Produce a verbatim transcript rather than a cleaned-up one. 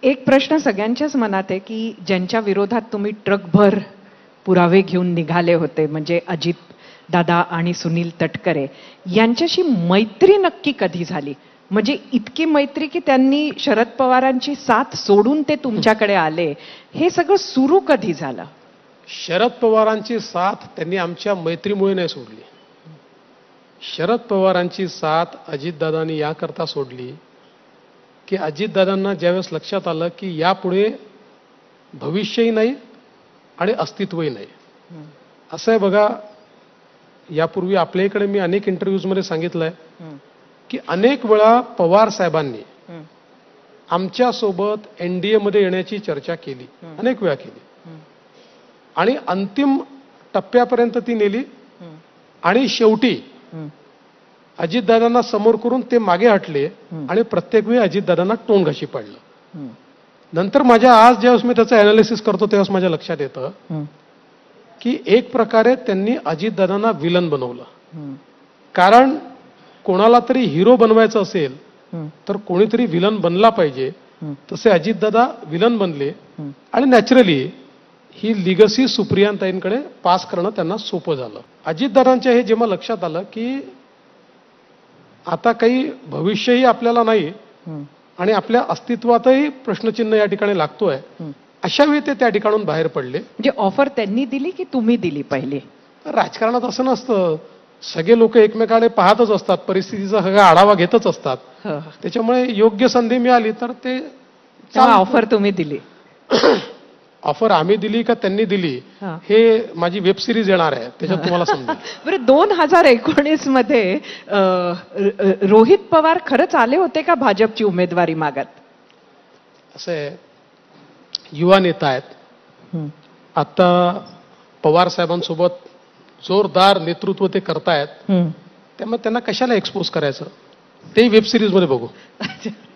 एक प्रश्न सगळ्यांच्याच मनात आहे की ज्यांच्या विरोधात तुम्ही ट्रकभर पुरावे घेऊन निघाले होते, म्हणजे अजित दादा आणि सुनील तटकरे, यांच्याशी मैत्री नक्की कधी झाली? म्हणजे इतकी मैत्री की त्यांनी शरद पवारांची साथ सोडून ते तुमच्याकडे आले, हे सगळं सुरू कधी झालं? शरद पवारांची साथ त्यांनी आमच्या मैत्रीमुळे नाही सोडली. शरद पवारांची साथ अजितदादांनी याकरता सोडली की अजितदादांना ज्यावेळेस लक्षात आलं की यापुढे भविष्यही नाही आणि अस्तित्वही नाही. असं आहे बघा, यापूर्वी आपल्या इकडे मी अनेक इंटरव्ह्यूजमध्ये सांगितलंय की अनेक वेळा पवार साहेबांनी आमच्यासोबत एनडीए मध्ये येण्याची चर्चा केली, अनेक वेळा केली, आणि अंतिम टप्प्यापर्यंत ती नेली, आणि शेवटी अजितदादांना समोर करून ते मागे हटले आणि प्रत्येक वेळी अजितदादांना टोन घशी पडलं. नंतर माझ्या आज ज्यावेळेस मी त्याचं अनालिसिस करतो त्यावेळेस माझ्या लक्षात येतं की एक प्रकारे त्यांनी अजितदादांना विलन बनवलं. कारण कोणाला तरी हिरो बनवायचं असेल तर कोणीतरी विलन बनला पाहिजे. तसे अजितदादा विलन बनले आणि नॅचरली ही लिगसी सुप्रियांताईंकडे पास करणं त्यांना सोपं झालं. अजितदादांच्या हे जेव्हा लक्षात आलं की आता काही भविष्यही आपल्याला नाही आणि आपल्या अस्तित्वातही प्रश्नचिन्ह या ठिकाणी लागतोय, अशा वेळी ते त्या ठिकाणून बाहेर पडले. म्हणजे ऑफर त्यांनी दिली की तुम्ही दिली पहिली? राजकारणात असं नसतं, सगळे लोक एकमेकाकडे पाहतच असतात, परिस्थितीचा सगळा आढावा घेतच असतात. त्याच्यामुळे योग्य संधी मिळाली तर ते ऑफर तुम्ही दिली. ऑफर आम्ही दिली का त्यांनी दिली हे माझी वेब सिरीज येणार आहे, त्याच्यात तुम्हाला समजेल. बरं, दोन हजार एकोणीस मध्ये रोहित पवार खरंच आले होते का भाजपची उमेदवारी मागत? असं आहे, युवा नेता आहेत, आता पवार साहेबांसोबत जोरदार नेतृत्व ते करतायत, त्यामुळे त्यांना कशाला एक्सपोज करायचं ते वेब सिरीज मध्ये बघू.